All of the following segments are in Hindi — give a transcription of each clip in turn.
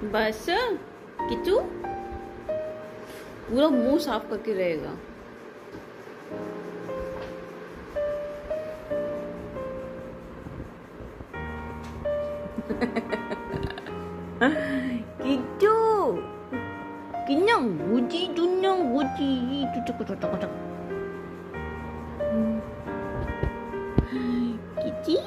बस किचू पूरा मुंह साफ करके रहेगा। किचू 그냥 뭐지 그냥 뭐지 쭈쭈쭈쭈쭈쭈 किची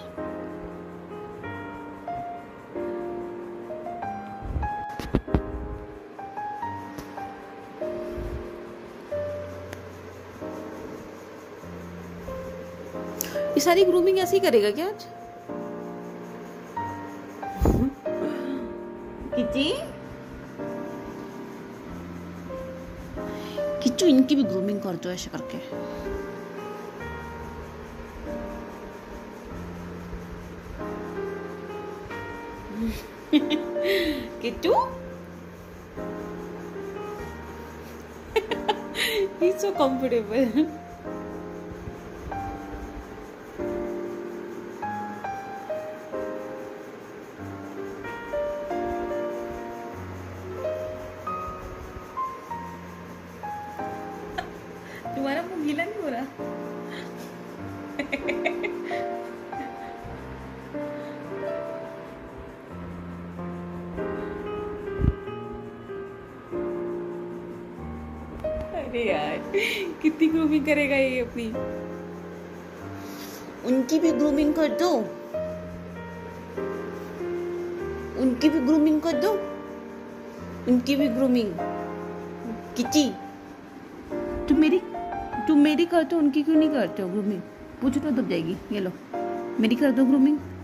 ये सारी ग्रूमिंग ऐसे ही करेगा क्या आज? किची किच्चू इनकी भी ग्रूमिंग कर दो ऐसे करके। Kichchu he's so comfortable. तुम्हारा मुंह गीला नहीं हो रहा? अरे यार कितनी ग्रूमिंग करेगा ये अपनी। उनकी भी ग्रूमिंग कर दो, उनकी भी ग्रूमिंग कर दो, उनकी भी ग्रूमिंग। किची तुम मेरी करते हो, उनकी क्यों नहीं करते हो ग्रूमिंग? पूछो तो दब जाएगी। ये लो मेरी कर दो ग्रूमिंग।